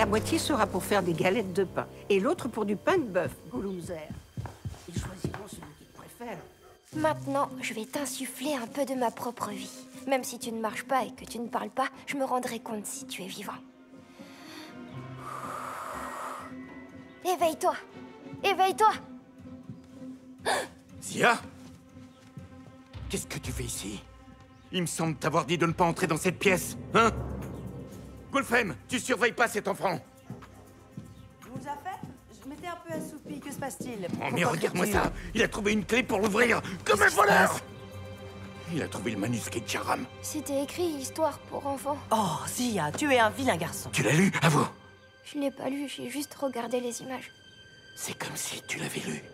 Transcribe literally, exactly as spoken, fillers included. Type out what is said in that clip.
La moitié sera pour faire des galettes de pain, et l'autre pour du pain de bœuf, Goulumzer. Ils choisiront celui qu'ils préfèrent. Maintenant, je vais t'insuffler un peu de ma propre vie. Même si tu ne marches pas et que tu ne parles pas, je me rendrai compte si tu es vivant. Éveille-toi! Éveille-toi! Zia? Qu'est-ce que tu fais ici? Il me semble t'avoir dit de ne pas entrer dans cette pièce, hein? Golfem, tu surveilles pas cet enfant! Vous a fait? Je m'étais un peu assoupi, que se passe-t-il? Oh mais regarde-moi ça! Il a trouvé une clé pour l'ouvrir, comme un voleur! Il a trouvé le manuscrit de Charam. C'était écrit histoire pour enfants. Oh, Zia, tu es un vilain garçon. Tu l'as lu, avoue? Je l'ai pas lu, j'ai juste regardé les images. C'est comme si tu l'avais lu.